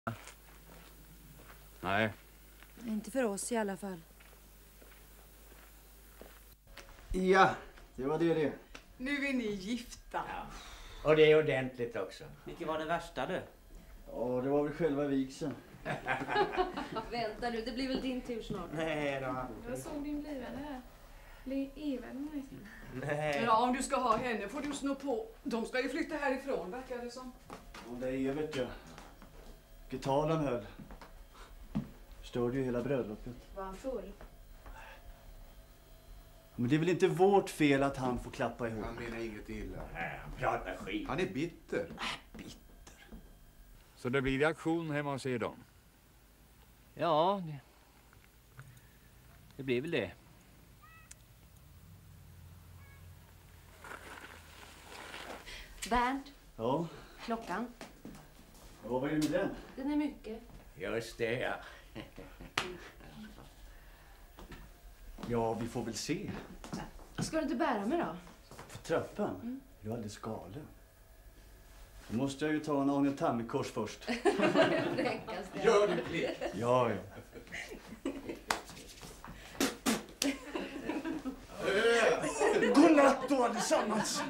Nej. Inte för oss i alla fall. Ja, det var det. Nu är ni gifta. Ja. Och det är ordentligt också. Vilket var det värsta du? Ja, det var väl själva vigseln. Vänta nu, det blir väl din tur snart. Nej då. Jag såg din blivande här. Even. Nej. Ja, om du ska ha henne får du snå på. De ska ju flytta härifrån, verkar det som. Ja, det är vet jag. Gitaren höll. Störde ju hela bröllopet. Var han full? Men det är väl inte vårt fel att han får klappa ihop. Han menar inget illa. Nej, han pratar skit. Han är bitter. Bitter. Så det blir reaktion hemma hos er då? Ja, det blir väl det. Bernt, Ja. klockan. Ja, vad är det med den? Den är mycket. Just det, ja. Ja, vi får väl se. Ska du inte bära mig då? För trappan? Du är alldeles galen. Då måste jag ju ta en Arne Tammerkors först. Gör det plikt. Ja. Godnatt då allesammans!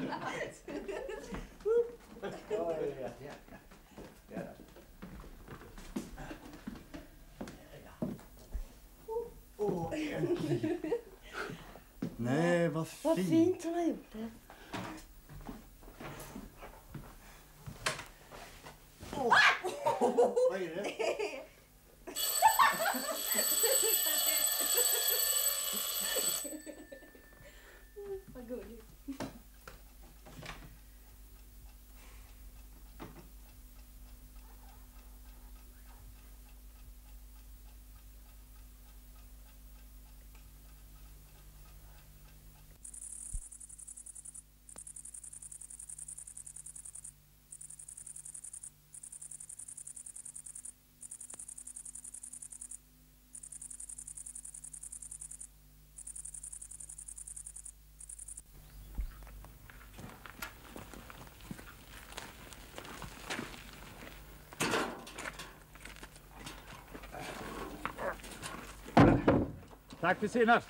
Nej, vad fint. Vad fint hon har gjort det. Vad är det? Vad gulligt. Tack för senast.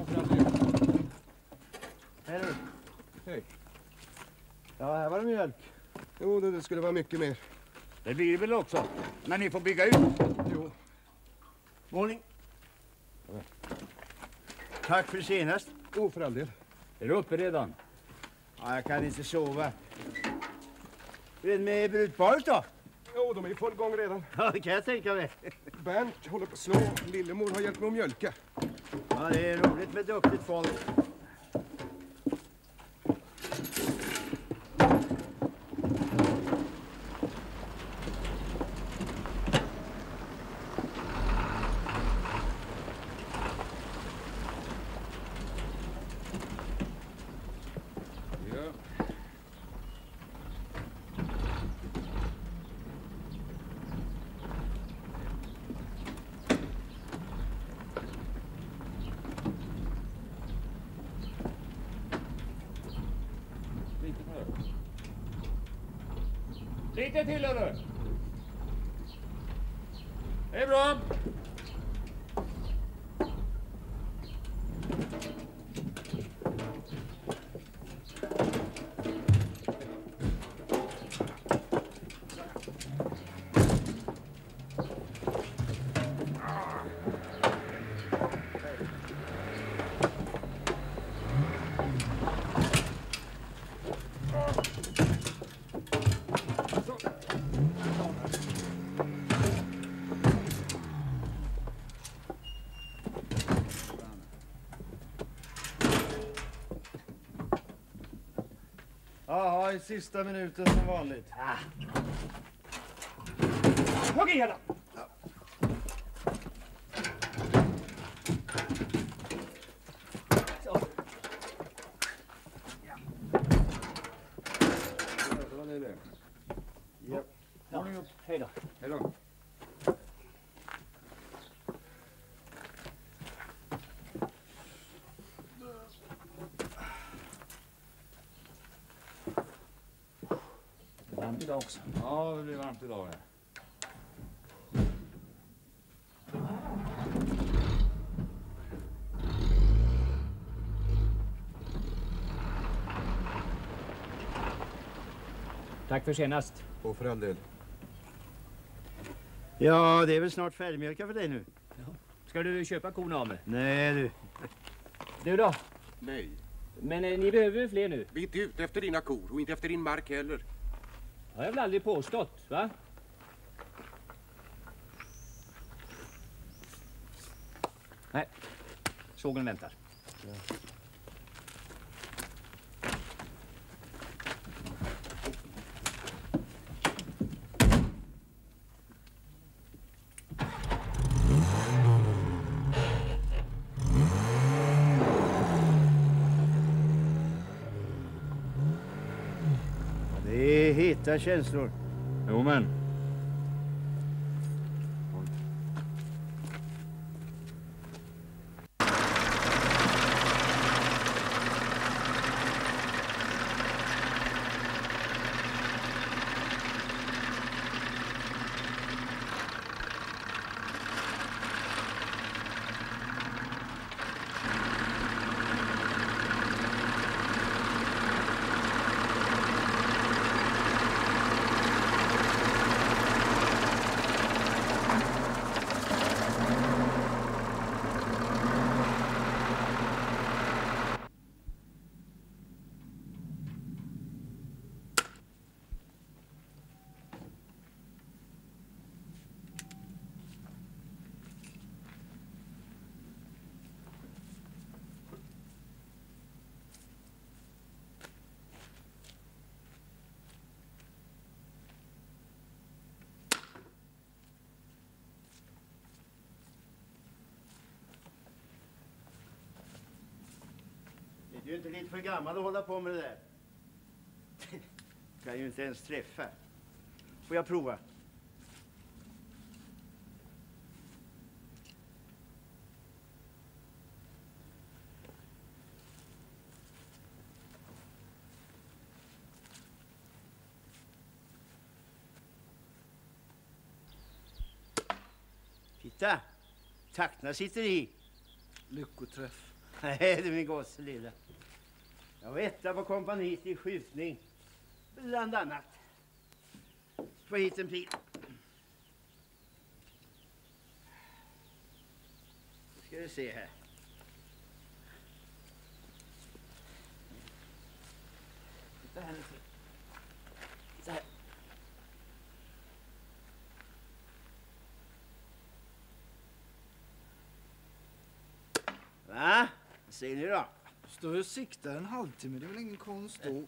Hej du. Hej. Ja, här var det mjölk. Jo, det skulle vara mycket mer. Det blir det väl också. Men ni får bygga ut. Jo. Morning. Tack för senast. Oh, för all del. Är du uppe redan? Ja, jag kan inte sova. Hur är det med brudparet då? Jo, de är i full gång redan. Ja, det kan jag tänka mig. Bernt håller på att slå. Lillemor har hjälpt mig att mjölka. Ja, det är roligt med duktigt folk. Ja. Lite till, hörru. Det är bra. Ja, i sista minuten som vanligt. Hugg i hela. Hej då. Hej då. Varmt idag också. Ja, det blir varmt idag. Ja. Tack för senast. Och för all del. Ja, det är väl snart färdigmjölka för dig nu. Ska du köpa korna av mig? Nej du. Du då? Nej. Men ni behöver fler nu. Vi är inte ute efter dina kor och inte efter din mark heller. Har jag väl aldrig påstått, va? Nej, sågen väntar. Ja. Det är heta känslor. Jo men. Du är inte lite för gammal att hålla på med det där. Kan ju inte ens träffa. Får jag prova? Titta! Takterna sitter i. Lyckoträff. Nej, du min gosse lilla. Jag var etta på kompaniet i skjutning. Bland annat. Få hit en pil. Nu ska vi se här. Titta här nu. Titta här. Va? Vad säger ni då? Står och siktar en halvtimme, det är väl ingen konst då?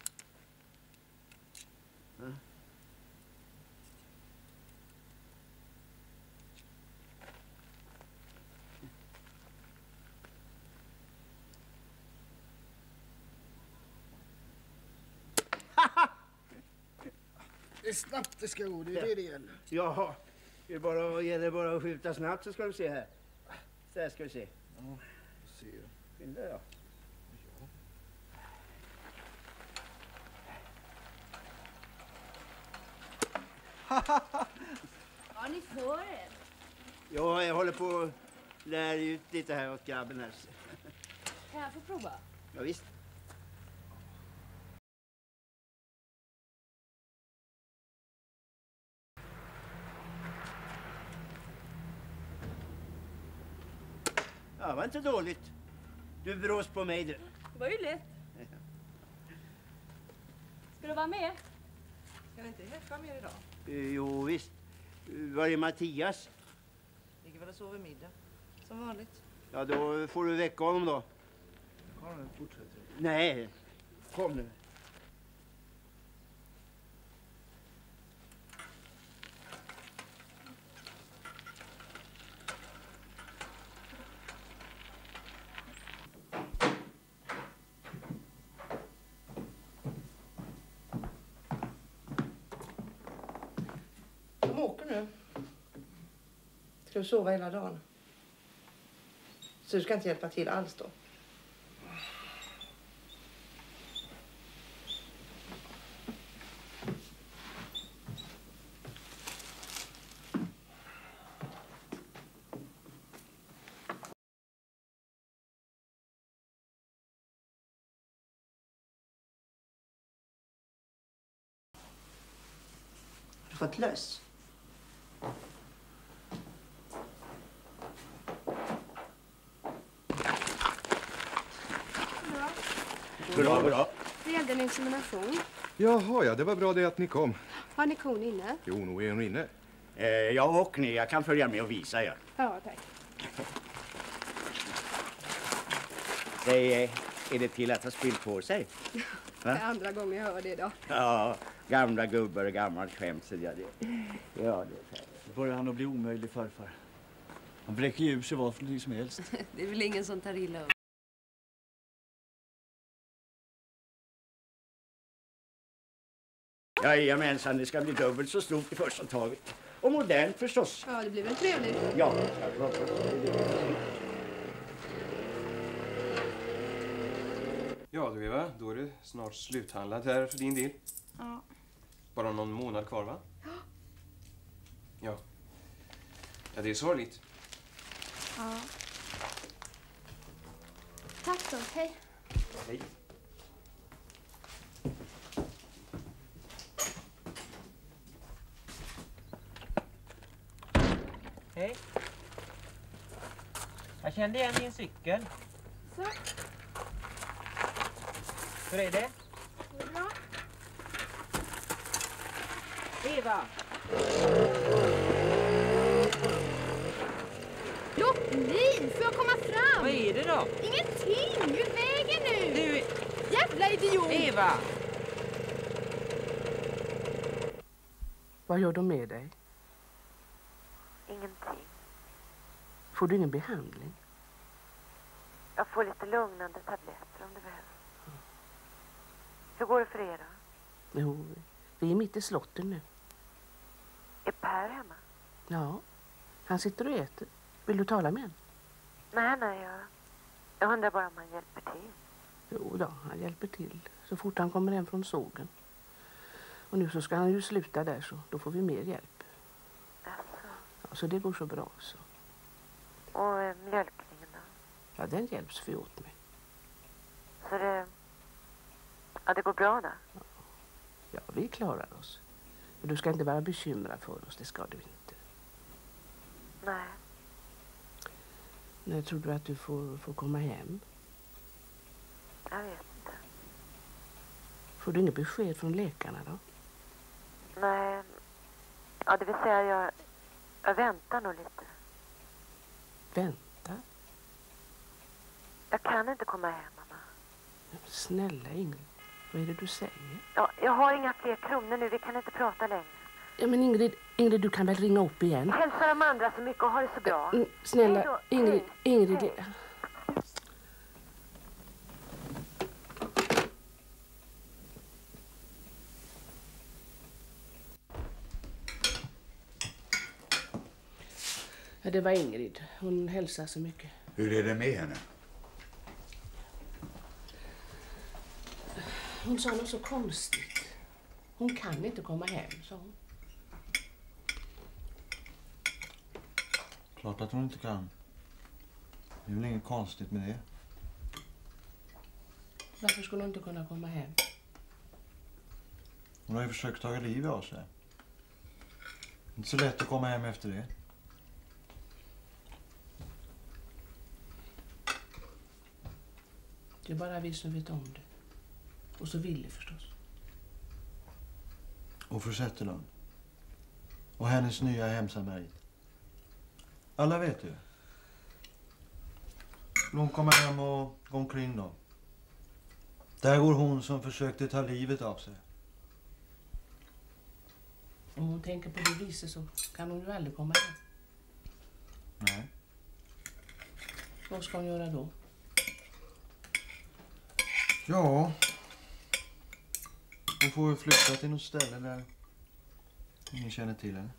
Det är snabbt det ska gå, det är det gäller. Jaha, gäller det bara att skjuta snabbt så ska du se här. Så här ska vi se. Ja, ser jag. Skynda då. Ja, ni får det. Ja, jag håller på att lära ut lite här åt grabben här. Kan jag få prova? Ja, visst. Ja, var inte dåligt. Du brås på mig du. Det var ju lätt. Ska du vara med? Ska ni inte häffa mer idag? Jo, visst. Var är Mattias? Ligger väl och sover middag. Som vanligt. Ja, då får du väcka honom då. Karlen fortsätter. Nej, kom nu. De åker nu. Ska du sova hela dagen? Så du ska inte hjälpa till alls då? fått löss. Bra. Det gällde en insemination. Jaha, ja, det var bra det att ni kom. Har ni kon inne? Jo, nog är hon inne. Jag och ni, jag kan följa med och visa er. Ja, tack. Är det till att ha spilt på sig? Det är andra gången jag hör det idag. Ja, gamla gubbar och gammalt skämsel. Ja, det är Då börjar han att bli omöjlig, farfar. Han bräcker ju ur sig vad för någonting som helst. Det är väl ingen som tar illa upp. Jajamensan, det ska bli dubbelt så stort i första taget. Och modernt förstås. Ja, det blir väl trevligt. Ja. Ja du Eva, då är det snart sluthandlat här för din del. Ja. Bara någon månad kvar va? Ja. Ja, det är sorgligt. Ja. Tack då, hej. Hej. Hej. Jag kände igen din cykel. Så. Hur är det? Det är bra. Eva! Lottliv, får jag komma fram? Vad är det då? Ingenting, ur vägen nu. Du, Jävla idiot. Eva! Vad gör de med dig? Ingenting. Får du ingen behandling? Jag får lite lugnande tabletter om det behövs. Hur går det för er då? Jo, vi är mitt i slotten nu. Är Per hemma? Ja, han sitter och äter. Vill du tala med honom? Nej, jag undrar bara om han hjälper till. Jo då, han hjälper till så fort han kommer hem från sågen. Och nu så ska han ju sluta där så då får vi mer hjälp. Alltså. Ja, så det går så bra så. Och mjölkningen då? Ja, den hjälps vi åt med. Så det går bra då? Ja, vi klarar oss. Men du ska inte vara bekymrad för oss, det ska du inte. Nej. När tror du att du får komma hem? Jag vet inte. Får du inget besked från läkarna då? Nej. Ja, det vill säga jag väntar nog lite. Vänta? Jag kan inte komma hem, mamma. Snälla Ingrid, vad är det du säger? Ja, jag har inga fler kronor nu, vi kan inte prata längre. Ja, men Ingrid, du kan väl ringa upp igen? Hälsa de andra så mycket och ha det så bra. Snälla, Ingrid. Hej. Ja, det var Ingrid. Hon hälsar så mycket. Hur är det med henne? Hon sa något så konstigt. Hon kan inte komma hem, sa hon. Klart att hon inte kan. Det är väl inget konstigt med det. Varför skulle hon inte kunna komma hem? Hon har ju försökt ta livet av sig. Inte så lätt att komma hem efter det. Det är bara vi som vet om det. Och så Ville förstås. Och fru Zetterlund. Och hennes nya hemsamarit. Alla vet ju. Hon kommer hem och går omkring då. Där går hon som försökte ta livet av sig. Om hon tänker på det viset så kan hon ju aldrig komma hem. Nej. Vad ska hon göra då? Ja. Hon får ju flytta till något ställe där ingen känner till henne.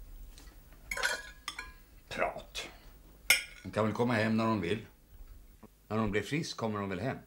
Prat. Hon kan väl komma hem när hon vill. När hon blir frisk kommer hon väl hem.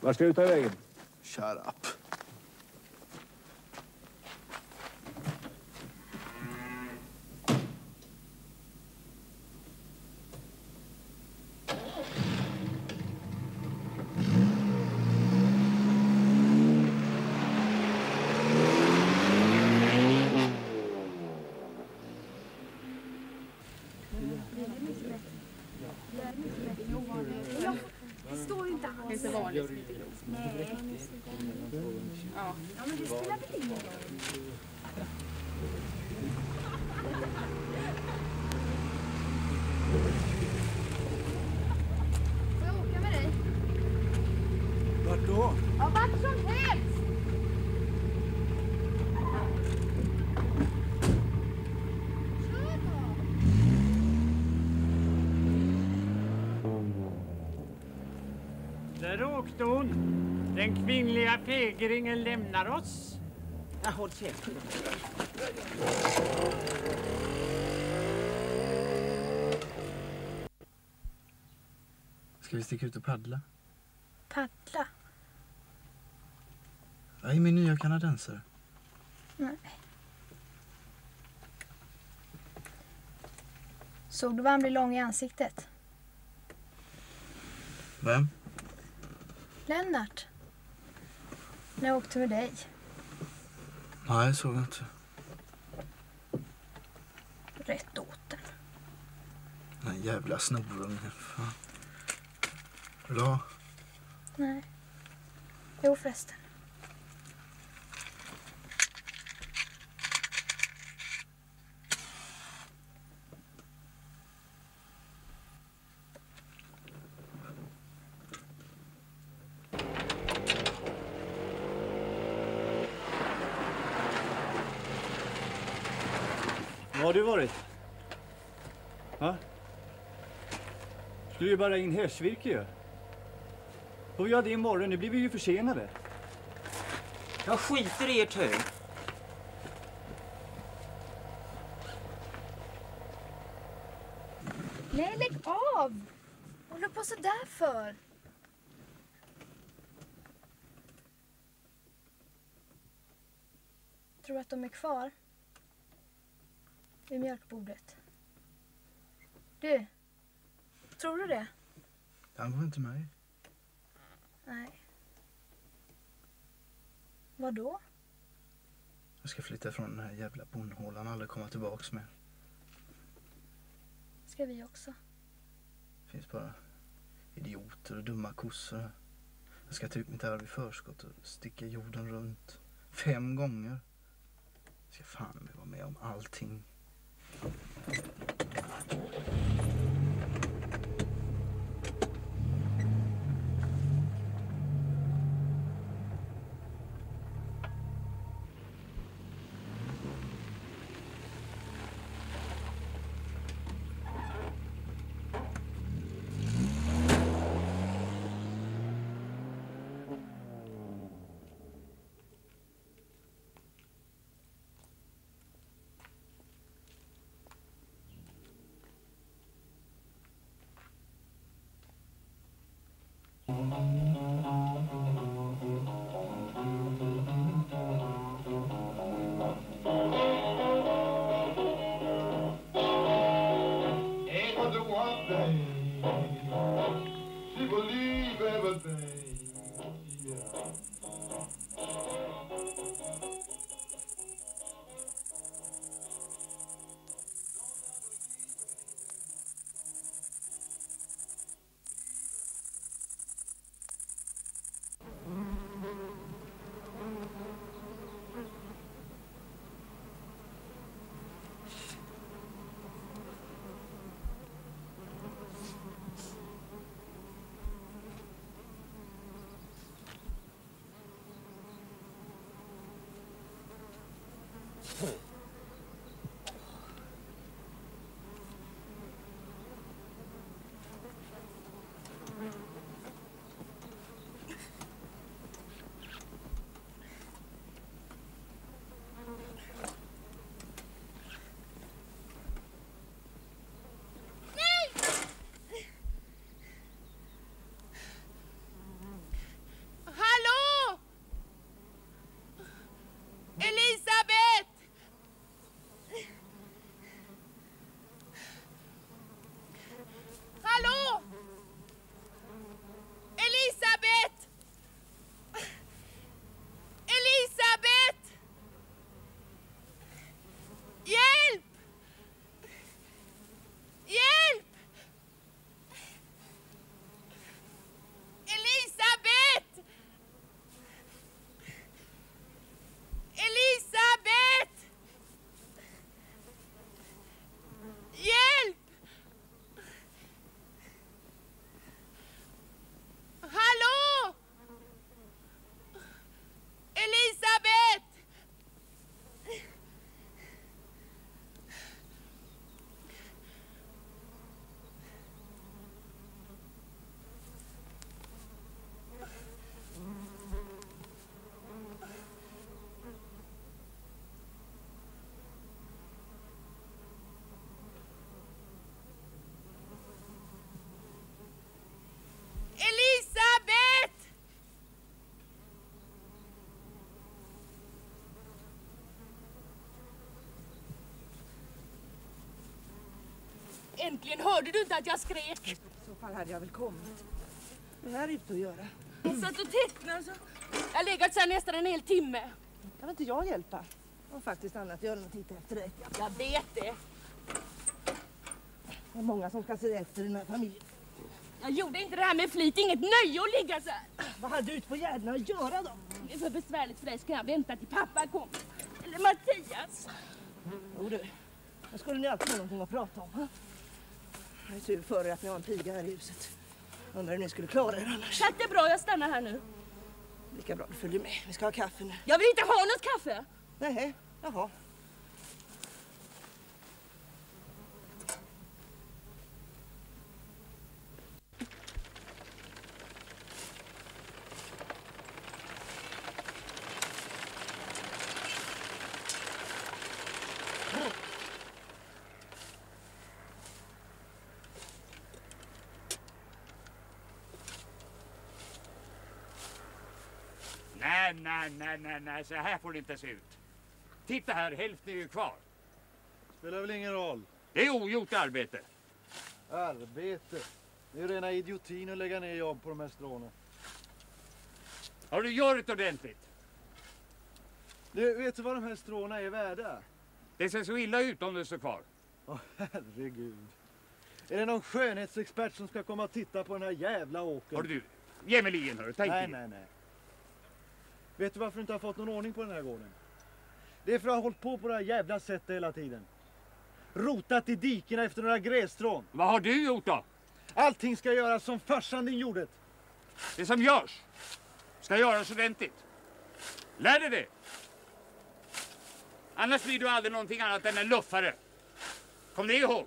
Var ska du ta vägen? Shut up. Det står inte alls. Det är så vanligt. Nej. Ja, men det spelar väl ingen roll. Får jag åka med dig? Vart då? Ja, vart som helst! Kör då! Där åkte hon. Den kvinnliga fägringen lämnar oss. Ja, håll käften. Ska vi sticka ut och paddla? Paddla? Jag är min nya kanadensare. Nej. Såg du vad han blir lång i ansiktet? Vem? Lennart. När jag åkte med dig. Nej, jag såg inte. Rätt åt den. Den här jävla snorungen. Fan. Bra. Nej. Jo förresten. Var har du varit? Va? Skulle ju bara in hässvirke ju. Och vi gör det imorgon, nu blir vi ju försenade. Jag skiter i ert hög. Nej, lägg av! Håller på så där för? Tror du att de är kvar? Vid mjölkbordet. Du, tror du det? Det angår inte mig. Nej. Vad då? Jag ska flytta från den här jävla bondhålan och aldrig komma tillbaks med. Ska vi också? Det finns bara idioter och dumma kossor. Jag ska ta ut mitt arv i förskott och sticka jorden runt 5 gånger. Jag ska fan vara med om allting. Äntligen hörde du inte att jag skrek. I så fall hade jag väl kommit. Vad är här ute att göra? Jag satt och tecknade så. Jag har legat så här nästan en hel timme. Kan inte jag hjälpa? Jag har faktiskt annat att göra än att titta efter dig. Jag vet det. Det är många som ska se efter den här familjen. Jag gjorde inte det här med flit. Inget nöje att ligga så här. Vad hade du ute på gärderna att göra då? Det är för besvärligt för dig. Ska jag vänta till pappa kommer? Eller Mattias? Jo du, jag skulle ni alltid ha någonting att prata om. Ha? Jag är tur för er att ni har en piga här i huset. Undrar hur ni skulle klara er annars. Tack, det är bra. Jag stannar här nu. Lika bra, du följer med. Vi ska ha kaffe nu. Jag vill inte ha något kaffe. Nej, jaha. Nej, så här får det inte se ut. Titta här, hälften är ju kvar. Spelar väl ingen roll. Det är ogjort arbete. Arbete? Det är ju rena idiotin att lägga ner jobb på de här stråna. Har du gjort ordentligt? Du, vet du vad de här stråna är värda? Det ser så illa ut om det står kvar. Åh, herregud. Är det någon skönhetsexpert som ska komma och titta på den här jävla åkern? Har du, ge mig ligen, hör. Tänk dig. Nej. Vet du varför du inte har fått någon ordning på den här gården? Det är för att ha hållit på det här jävla sättet hela tiden. Rotat i dikerna efter några grässtrån. Vad har du gjort då? Allting ska göras som farsan din gjorde. Det som görs ska göras ordentligt. Lär dig det. Annars blir du aldrig någonting annat än en luffare. Kom det ihåg?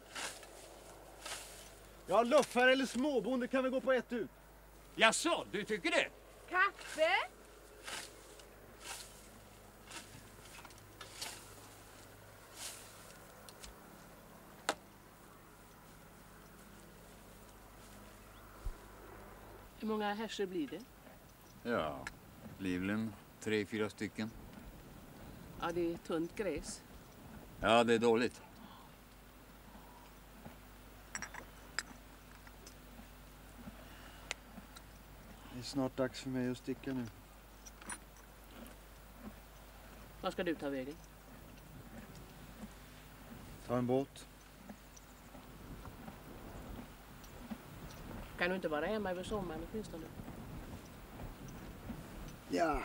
Ja, luffare eller småbonde kan vi gå på ett ut. Jaså, du tycker det? Kaffe? Hur många härsor blir det? Ja, blir väl en 3-4 stycken. Ja, det är tunt gräs. Ja, det är dåligt. Det är snart dags för mig att sticka nu. Var ska du ta vägen? Ta en båt. Kan du inte vara hemma över sommaren åtminstone? Ja.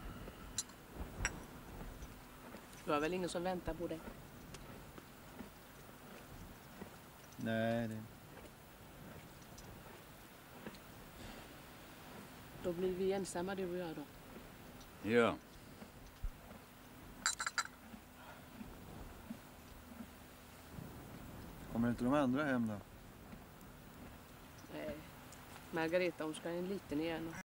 Du har väl ingen som väntar på dig? Nej, det... Då blir vi ensamma, du och jag då. Ja. Kommer inte de andra hem då? Nej. Margareta, hon ska ha en liten igen.